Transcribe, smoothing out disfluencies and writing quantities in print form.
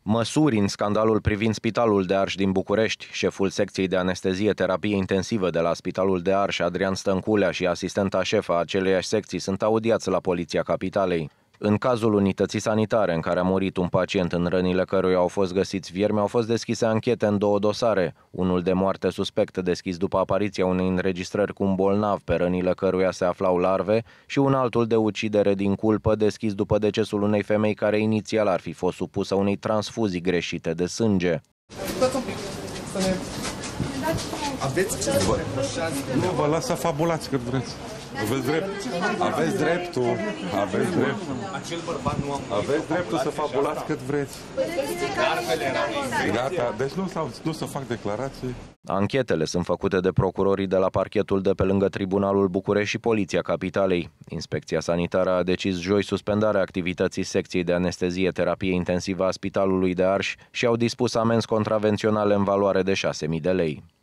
Măsuri în scandalul privind Spitalul de Arș din București. Șeful secției de anestezie-terapie intensivă de la Spitalul de Arș, Adrian Stănculea, și asistenta șefă a aceleiași secții sunt audiați la Poliția Capitalei. În cazul unității sanitare în care a murit un pacient în rănile căruia au fost găsiți viermi, au fost deschise anchete în 2 dosare. Unul de moarte suspectă deschis după apariția unei înregistrări cu un bolnav pe rănile căruia se aflau larve și un altul de ucidere din culpă deschis după decesul unei femei care inițial ar fi fost supusă unei transfuzii greșite de sânge. Nu vă las să fabulați cât vreți. Aveți dreptul să fabulați cât vreți. Gata, deci nu să fac declarații. Anchetele sunt făcute de procurorii de la parchetul de pe lângă Tribunalul București și Poliția Capitalei. Inspecția sanitară a decis joi suspendarea activității secției de anestezie-terapie intensivă a Spitalului de Arș și au dispus amenzi contravenționale în valoare de 6.000 de lei.